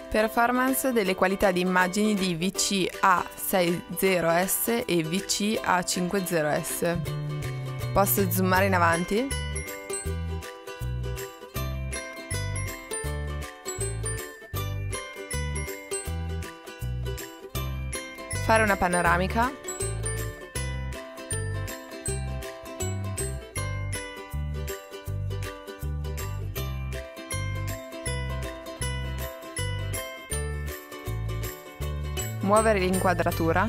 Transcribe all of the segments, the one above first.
Performance delle qualità di immagini di VC-A60S e VC-A50S. Posso zoomare in avanti? Fare una panoramica. Muovere l'inquadratura.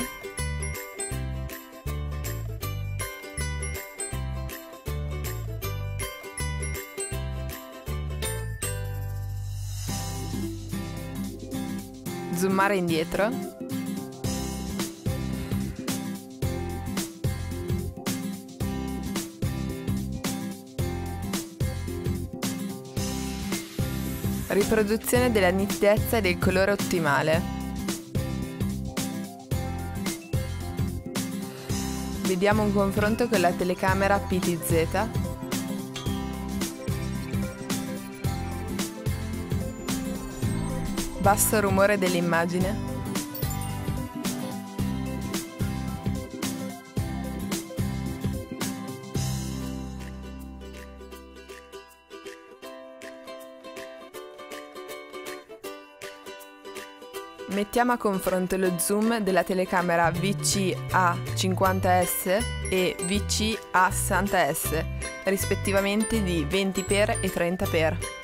Zoomare indietro. Riproduzione della nitidezza e del colore ottimale. Vediamo un confronto con la telecamera PTZ. Basso rumore dell'immagine. Mettiamo a confronto lo zoom della telecamera VC-A50S e VC-A60S, rispettivamente di 20x e 30x.